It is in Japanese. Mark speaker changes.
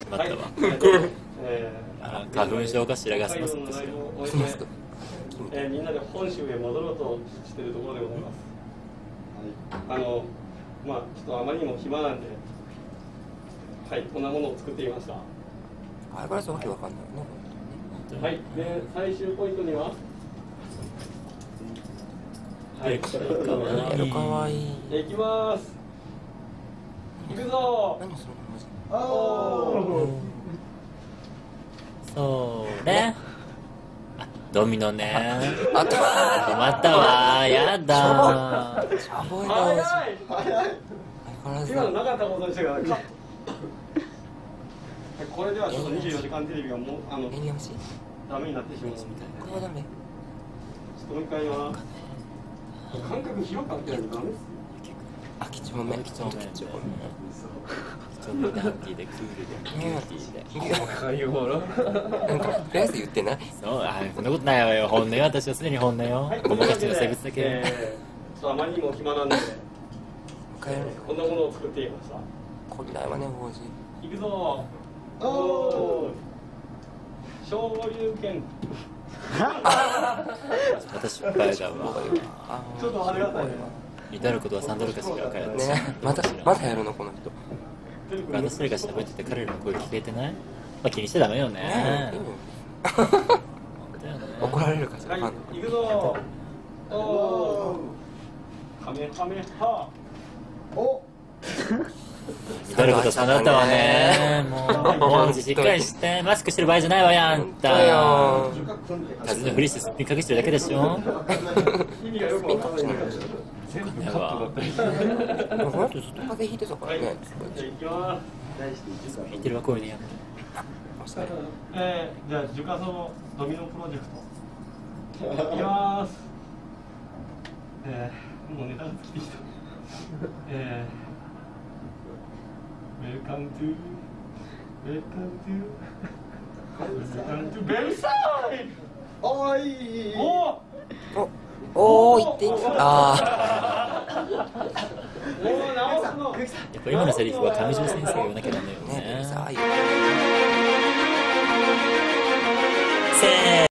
Speaker 1: まったわ。花粉症かしらがすますんですよ。
Speaker 2: みんなで本州へ戻ろうとしているところでございます。まあちょっとあまりにも暇なんで、はい、こんなものを作ってみました。
Speaker 3: あれからわけわかんないね。
Speaker 2: はい、で最終ポイントには、はい、
Speaker 1: かわいい。
Speaker 2: いきます。行くぞ。
Speaker 3: 何その
Speaker 2: おお。
Speaker 1: そうね。ドミノね。
Speaker 3: あった
Speaker 1: またわ。やだ。
Speaker 3: シャボイの
Speaker 2: 早い。今のなかったことにしてからカット。これではちょっと24時間テレビがもう
Speaker 3: エリアムシ
Speaker 2: ダメになってしまうので、
Speaker 3: これはダメ。
Speaker 2: ちょっともう一回言います。感覚広くなってないとダメですよ。
Speaker 3: あ、几帳面。
Speaker 1: 几帳面で。几帳面でハッピーでクールでキューティーで。
Speaker 2: ああいうもの。
Speaker 3: なんかとりあえず言ってない。
Speaker 1: そう、そんなことないわよ。本音よ、私はすでに本音よ。ごまかしてる生物だけ。
Speaker 2: ちょっとあまりにも暇なんで、
Speaker 3: 帰る。
Speaker 2: こんなものを作ってみました。
Speaker 3: これだわね、王子。
Speaker 2: 行くぞ。おお。昇竜拳。
Speaker 1: 私失敗だわ。
Speaker 2: ちょっとありがたいね。
Speaker 1: 至ることは3ドルかしらかよ。
Speaker 3: ね、またやるのこの人。
Speaker 1: 私それが喋ってて彼らの声聞けてない？まあ気にしちゃダメよね。
Speaker 3: 怒られるかしら。
Speaker 2: はい、行くぞ。おお。カメハメハ。お。
Speaker 1: 至ること3だったわね。もうしっかりしてマスクしてる場合じゃないわよあんた。風のふりしてすっぴん隠してるだけでしょ。
Speaker 2: 意味がよくわかんない。
Speaker 1: 全部カットだったり。
Speaker 3: この人ずっと風邪ひいてたからね。
Speaker 2: 行きます。
Speaker 1: 言ってるわこういうのやめ
Speaker 2: じゃあジュカソのドミノプロジェクト。行きます。もうネタが尽きてきた。Welcome to Bellside。おい。
Speaker 3: おー、言っていい。あ
Speaker 2: おお、直すの。
Speaker 1: やっぱ今のセリフは上条先生が言わなきゃダメよ
Speaker 3: あ。ね、
Speaker 1: ね。
Speaker 3: さあ。
Speaker 1: せー